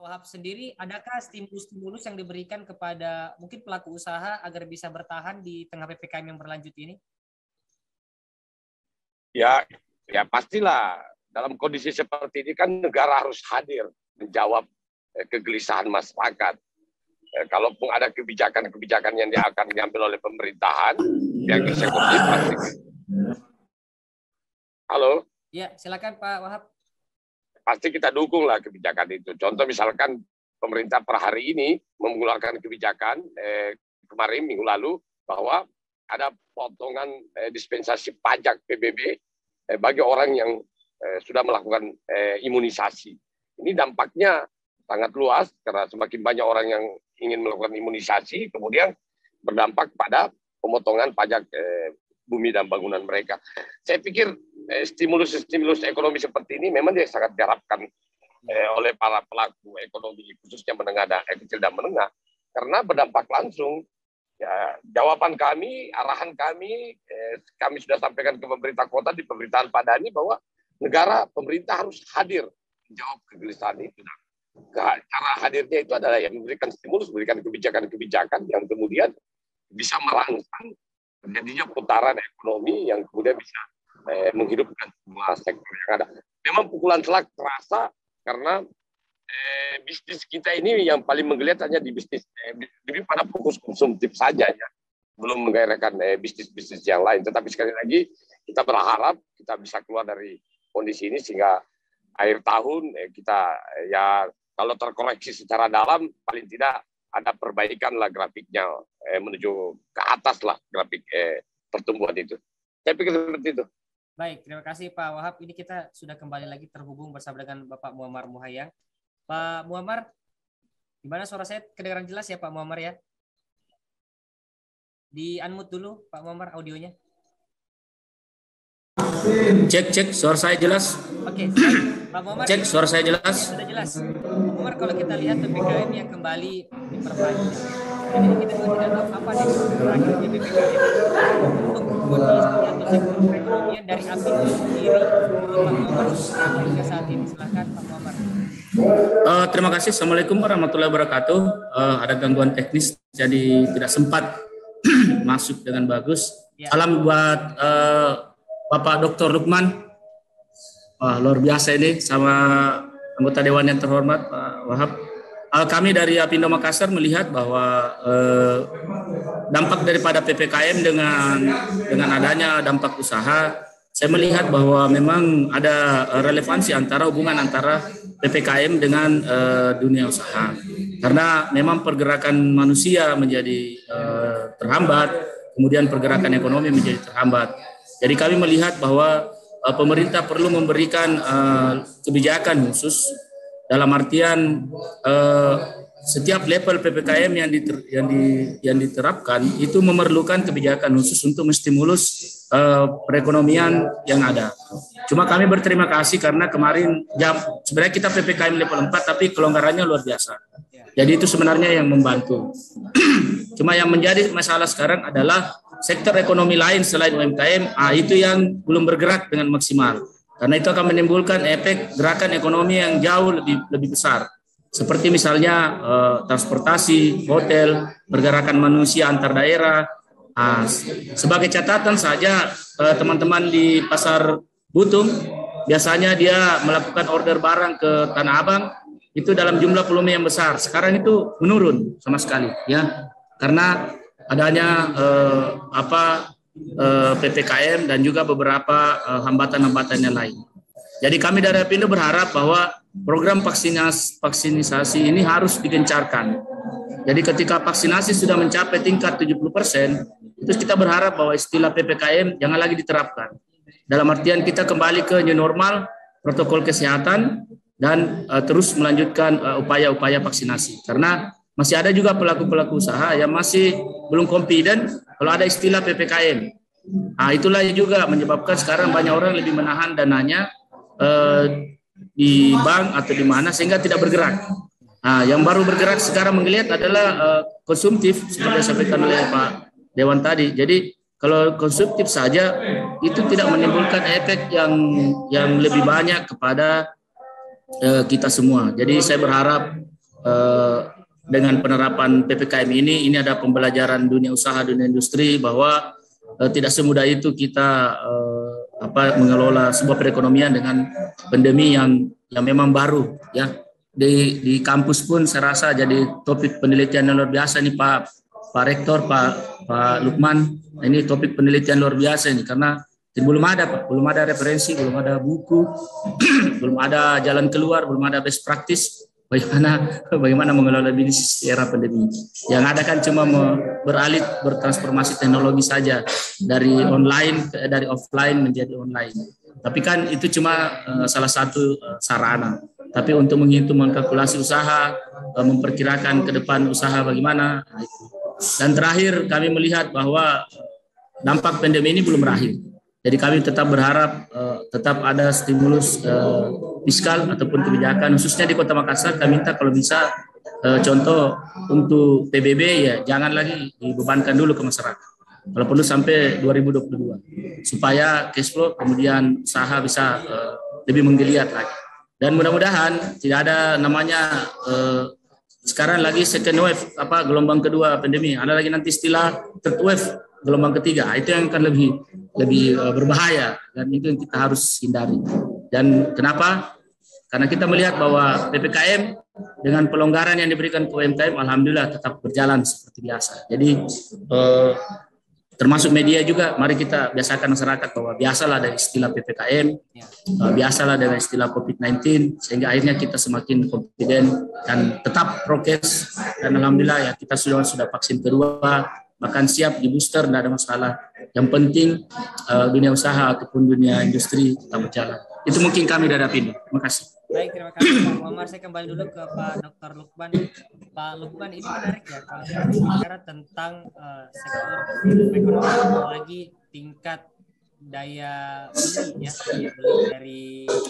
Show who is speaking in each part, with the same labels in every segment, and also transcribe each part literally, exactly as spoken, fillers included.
Speaker 1: Wahab sendiri, adakah stimulus-stimulus yang diberikan kepada mungkin pelaku usaha agar bisa bertahan di tengah P P K M yang berlanjut ini?
Speaker 2: Ya, ya pastilah. Dalam kondisi seperti ini kan negara harus hadir menjawab eh, kegelisahan masyarakat. Eh, kalaupun ada kebijakan-kebijakan yang akan diambil oleh pemerintahan, yang eksekutif pasti. Halo?
Speaker 1: Ya, silakan Pak Wahab.
Speaker 2: Pasti kita dukung lah kebijakan itu. Contoh misalkan pemerintah per hari ini mengeluarkan kebijakan eh, kemarin minggu lalu bahwa ada potongan eh, dispensasi pajak P B B eh, bagi orang yang eh, sudah melakukan eh, imunisasi. Ini dampaknya sangat luas karena semakin banyak orang yang ingin melakukan imunisasi, kemudian berdampak pada pemotongan pajak eh, bumi dan bangunan mereka. Saya pikir stimulus-stimulus ekonomi seperti ini memang dia sangat diharapkan eh, oleh para pelaku ekonomi, khususnya menengah dan eh, kecil dan menengah, karena berdampak langsung. Ya, jawaban kami, arahan kami, eh, kami sudah sampaikan ke pemerintah kota di pemerintahan Pak Dhani bahwa negara, pemerintah harus hadir menjawab kegelisahan itu. Cara hadirnya itu adalah yang memberikan stimulus, memberikan kebijakan-kebijakan yang kemudian bisa merangsang terjadinya putaran ekonomi yang kemudian bisa Eh, menghidupkan semua sektor yang ada. Memang pukulan telak terasa karena eh, bisnis kita ini yang paling menggeliat hanya di bisnis eh, lebih pada fokus konsumtif saja ya, belum menggairahkan eh, bisnis-bisnis yang lain. Tetapi sekali lagi kita berharap kita bisa keluar dari kondisi ini sehingga akhir tahun eh, kita eh, ya kalau terkoreksi secara dalam paling tidak ada perbaikan lah grafiknya eh, menuju ke atas lah grafik eh, pertumbuhan itu. Saya pikir seperti itu.
Speaker 1: Baik, terima kasih Pak Wahab. Ini kita sudah kembali lagi terhubung bersama dengan Bapak Muammar Muhayyang. Pak Muammar, gimana suara saya kedengaran jelas ya Pak Muammar ya? Di-unmute dulu Pak Muammar audionya.
Speaker 3: Cek, cek, suara saya jelas.
Speaker 1: Oke, Pak Muammar.
Speaker 3: Cek, suara saya jelas.
Speaker 1: Sudah jelas. Pak Muammar, kalau kita lihat P P K M yang kembali diperpanjang, jadi kita juga tidak tahu apa nih berakhirnya P P K M untuk kondisi atau sektor perekonomian dari Apindo sendiri. Pak Muammar, hingga saat ini silakan Pak Muammar.
Speaker 3: Uh, terima kasih. Assalamualaikum warahmatullahi wabarakatuh. Uh, ada gangguan teknis, jadi tidak sempat masuk dengan bagus. Ya. Salam buat uh, Bapak Doktor Lukman. Wah, luar biasa ini sama anggota Dewan yang terhormat Pak Wahab. Uh, kami dari Apindo Makassar melihat bahwa uh, dampak daripada P P K M dengan dengan adanya dampak usaha, saya melihat bahwa memang ada relevansi antara hubungan antara P P K M dengan uh, dunia usaha. Karena memang pergerakan manusia menjadi uh, terhambat, kemudian pergerakan ekonomi menjadi terhambat. Jadi kami melihat bahwa uh, pemerintah perlu memberikan uh, kebijakan khusus dalam artian uh, setiap level P P K M yang, diter, yang, di, yang diterapkan itu memerlukan kebijakan khusus untuk menstimulus uh, perekonomian yang ada. Cuma kami berterima kasih karena kemarin jam sebenarnya kita P P K M level empat tapi kelonggarannya luar biasa. Jadi itu sebenarnya yang membantu. Cuma yang menjadi masalah sekarang adalah sektor ekonomi lain selain U M K M, ah, itu yang belum bergerak dengan maksimal. Karena itu akan menimbulkan efek gerakan ekonomi yang jauh lebih lebih besar. Seperti misalnya eh, transportasi, hotel, pergerakan manusia antar daerah. Ah, sebagai catatan saja eh, teman-teman di Pasar Butung, biasanya dia melakukan order barang ke Tanah Abang, itu dalam jumlah volume yang besar. Sekarang itu menurun sama sekali, ya, karena adanya eh, apa eh, P P K M dan juga beberapa eh, hambatan-hambatan yang lain. Jadi kami dari Apindo berharap bahwa program vaksinasi, vaksinasi ini harus digencarkan. Jadi ketika vaksinasi sudah mencapai tingkat tujuh puluh persen, itu kita berharap bahwa istilah P P K M jangan lagi diterapkan. Dalam artian kita kembali ke new normal, protokol kesehatan, dan uh, terus melanjutkan uh, upaya-upaya vaksinasi. Karena masih ada juga pelaku-pelaku usaha yang masih belum confident kalau ada istilah P P K M. Nah, itulah juga menyebabkan sekarang banyak orang lebih menahan dananya uh, di bank atau di mana sehingga tidak bergerak. Nah, yang baru bergerak sekarang menggeliat adalah uh, konsumtif seperti yang disampaikan oleh Pak Dewan tadi. Jadi kalau konsumtif saja itu tidak menimbulkan efek yang yang lebih banyak kepada uh, kita semua. Jadi saya berharap eh, dengan penerapan P P K M ini, ini ada pembelajaran dunia usaha, dunia industri, bahwa eh, tidak semudah itu kita eh, apa mengelola sebuah perekonomian dengan pandemi yang yang memang baru ya. Di di kampus pun saya rasa jadi topik penelitian yang luar biasa nih Pak Pak Rektor, Pak Pak Lukman. Ini topik penelitian luar biasa ini karena belum ada Pak, belum ada referensi, belum ada buku, belum ada jalan keluar, belum ada best practice bagaimana bagaimana mengelola bisnis di era pandemi. Yang ada kan cuma beralih bertransformasi teknologi saja dari online ke, dari offline menjadi online. Tapi kan itu cuma uh, salah satu uh, sarana. Tapi untuk menghitung mengkalkulasi usaha, uh, memperkirakan ke depan usaha bagaimana. Nah itu. Dan terakhir kami melihat bahwa dampak pandemi ini belum berakhir. Jadi kami tetap berharap uh, tetap ada stimulus uh, fiskal ataupun kebijakan, khususnya di Kota Makassar. Kami minta kalau bisa uh, contoh untuk P B B ya jangan lagi dibebankan dulu ke masyarakat. Kalau perlu sampai dua ribu dua puluh dua supaya cash flow kemudian usaha bisa uh, lebih menggeliat lagi. Dan mudah-mudahan tidak ada namanya uh, sekarang lagi second wave apa gelombang kedua pandemi. Ada lagi nanti istilah third wave gelombang ketiga. Itu yang akan lebih lebih uh, berbahaya dan itu yang kita harus hindari. Dan kenapa? Karena kita melihat bahwa P P K M dengan pelonggaran yang diberikan ke U M K M alhamdulillah tetap berjalan seperti biasa. Jadi uh, termasuk media juga, mari kita biasakan masyarakat bahwa biasalah dari istilah P P K M, uh, biasalah dengan istilah COVID sembilan belas, sehingga akhirnya kita semakin confident dan tetap prokes. Dan alhamdulillah ya kita sudah sudah vaksin kedua, bahkan siap di booster, tidak ada masalah. Yang penting uh, dunia usaha ataupun dunia industri tetap berjalan. Itu mungkin kami hadapi. Terima kasih.
Speaker 1: Baik, terima kasih Pak Muhammad. Saya kembali dulu ke Pak Doktor Lukman. Pak Lukman, ini menarik ya kalau kita bicara tentang uh, sektor ekonomi, apalagi tingkat daya beli ya, daya beli dari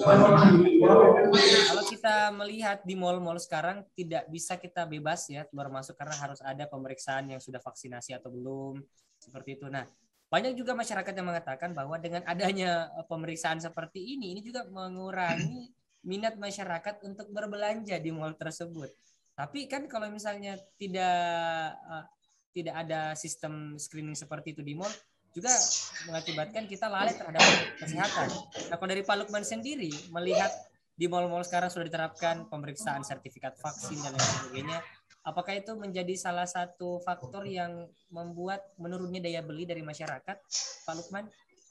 Speaker 1: kalau kita melihat di mal-mal sekarang tidak bisa kita bebas ya keluar masuk karena harus ada pemeriksaan yang sudah vaksinasi atau belum, seperti itu. Nah, banyak juga masyarakat yang mengatakan bahwa dengan adanya pemeriksaan seperti ini, ini juga mengurangi minat masyarakat untuk berbelanja di mal tersebut. Tapi kan kalau misalnya tidak uh, tidak ada sistem screening seperti itu di mal, juga mengakibatkan kita lalai terhadap kesehatan. Nah, kalau dari Pak Lukman sendiri melihat di mal-mal sekarang sudah diterapkan pemeriksaan sertifikat vaksin dan lain sebagainya, apakah itu menjadi salah satu faktor yang membuat menurunnya daya beli dari masyarakat, Pak Lukman?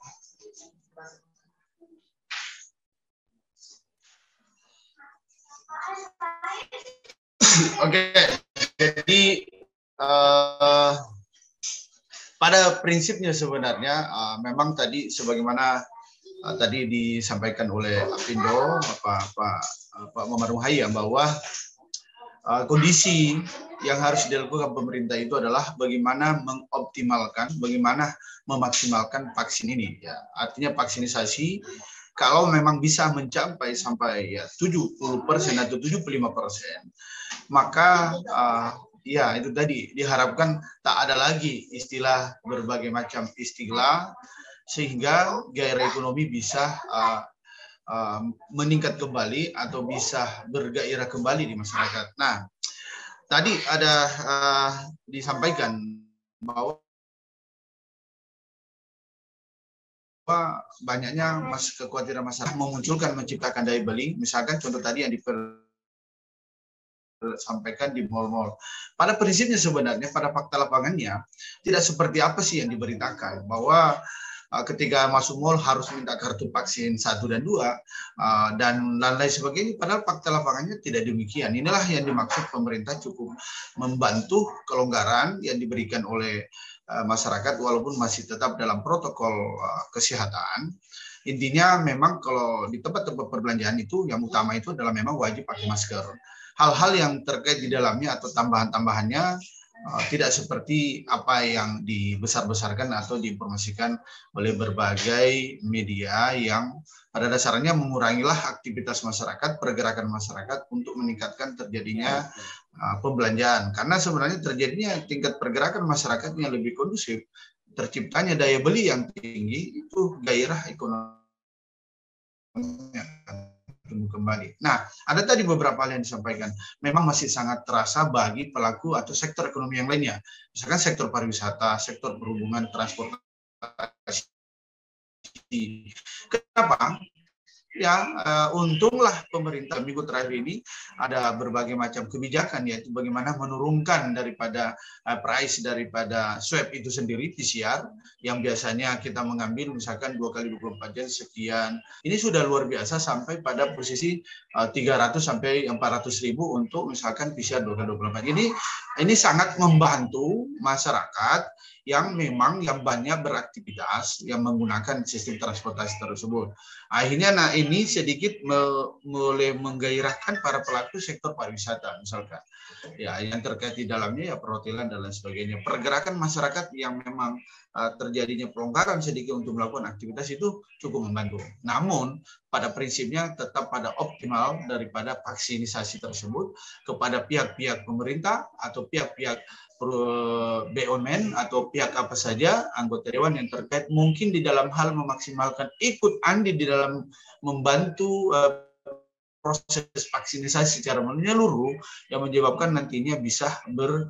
Speaker 4: Oke, jadi uh, pada prinsipnya sebenarnya uh, memang tadi sebagaimana uh, tadi disampaikan oleh Apindo, Pak Pak Pak Muhammad Nuhayya, bahwa uh, kondisi yang harus dilakukan pemerintah itu adalah bagaimana mengoptimalkan, bagaimana memaksimalkan vaksin ini. Ya, artinya vaksinisasi kalau memang bisa mencapai sampai ya tujuh puluh persen atau tujuh puluh lima persen, maka uh, ya itu tadi diharapkan tak ada lagi istilah berbagai macam istilah sehingga gairah ekonomi bisa uh, uh, meningkat kembali atau bisa bergairah kembali di masyarakat. Nah, tadi ada uh, disampaikan bahwa banyaknya mas kekhawatiran masyarakat memunculkan menciptakan daya beli, misalkan contoh tadi yang disampaikan di mal-mal. Pada prinsipnya sebenarnya pada fakta lapangannya tidak seperti apa sih yang diberitakan, bahwa uh, ketika masuk mal harus minta kartu vaksin satu dan dua uh, dan lain-lain sebagainya, padahal fakta lapangannya tidak demikian. Inilah yang dimaksud pemerintah cukup membantu kelonggaran yang diberikan oleh masyarakat walaupun masih tetap dalam protokol uh, kesehatan. Intinya memang kalau di tempat-tempat perbelanjaan itu yang utama itu adalah memang wajib pakai masker. Hal-hal yang terkait di dalamnya atau tambahan-tambahannya uh, tidak seperti apa yang dibesar-besarkan atau diinformasikan oleh berbagai media yang pada dasarnya mengurangilah aktivitas masyarakat, pergerakan masyarakat untuk meningkatkan terjadinya uh, pembelanjaan. Karena sebenarnya terjadinya tingkat pergerakan masyarakat yang lebih kondusif, terciptanya daya beli yang tinggi, itu gairah ekonomi akan tumbuh kembali. Nah, ada tadi beberapa hal yang disampaikan. Memang masih sangat terasa bagi pelaku atau sektor ekonomi yang lainnya. Misalkan sektor pariwisata, sektor perhubungan, transportasi. Kenapa? Ya, uh, untunglah pemerintah minggu terakhir ini ada berbagai macam kebijakan, yaitu bagaimana menurunkan daripada uh, price daripada swab itu sendiri, P C R, yang biasanya kita mengambil misalkan dua kali dua puluh empat jam sekian. Ini sudah luar biasa sampai pada posisi uh, tiga ratus sampai empat ratus ribu untuk misalkan P C R dua kali dua puluh empat. Ini ini sangat membantu masyarakat yang memang yang banyak beraktivitas yang menggunakan sistem transportasi tersebut. Akhirnya nah ini sedikit me, mulai menggairahkan para pelaku sektor pariwisata misalkan. Ya, yang terkait di dalamnya ya perhotelan dan lain sebagainya. Pergerakan masyarakat yang memang uh, terjadinya pelonggaran sedikit untuk melakukan aktivitas itu cukup membantu. Namun pada prinsipnya tetap pada optimal daripada vaksinisasi tersebut kepada pihak-pihak pemerintah atau pihak-pihak B U M N atau pihak apa saja anggota dewan yang terkait mungkin di dalam hal memaksimalkan ikut andil di dalam membantu uh, proses vaksinisasi secara menyeluruh yang menyebabkan nantinya bisa ber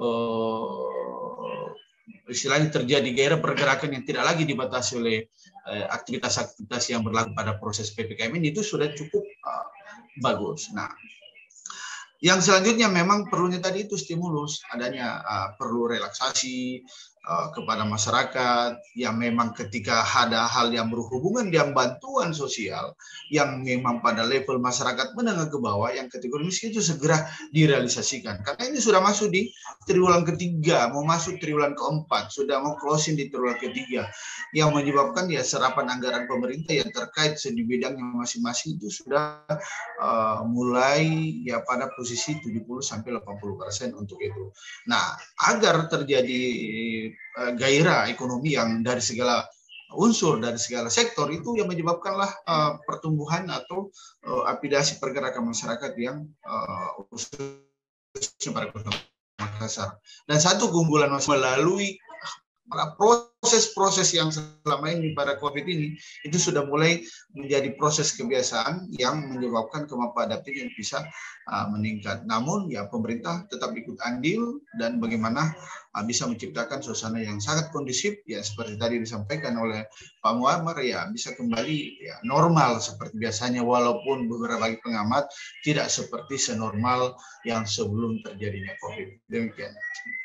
Speaker 4: uh, istilahnya terjadi gairah pergerakan yang tidak lagi dibatasi oleh aktivitas-aktivitas uh, yang berlaku pada proses P P K M ini, itu sudah cukup uh, bagus. Nah, yang selanjutnya memang perlunya tadi itu stimulus, adanya uh, perlu relaksasi uh, kepada masyarakat yang memang ketika ada hal yang berhubungan dengan bantuan sosial yang memang pada level masyarakat menengah ke bawah yang kategori miskin itu segera direalisasikan. Karena ini sudah masuk di triwulan ketiga, mau masuk triwulan keempat, sudah mau closing di triwulan ketiga, yang menyebabkan ya serapan anggaran pemerintah yang terkait di bidangnya masing-masing itu sudah uh, mulai ya pada posisi tujuh puluh sampai delapan puluh persen untuk itu. Nah, agar terjadi uh, gairah ekonomi yang dari segala unsur, dari segala sektor itu yang menyebabkanlah uh, pertumbuhan atau uh, aplikasi pergerakan masyarakat yang uh, khususnya pada Kota Makassar. Dan satu keunggulan melalui proses-proses yang selama ini pada COVID ini itu sudah mulai menjadi proses kebiasaan yang menyebabkan kemampuan adaptif yang bisa uh, meningkat. Namun ya pemerintah tetap ikut andil dan bagaimana uh, bisa menciptakan suasana yang sangat kondusif ya seperti tadi disampaikan oleh Pak Muammar, ya bisa kembali ya normal seperti biasanya, walaupun beberapa pengamat tidak seperti senormal yang sebelum terjadinya COVID. Demikian.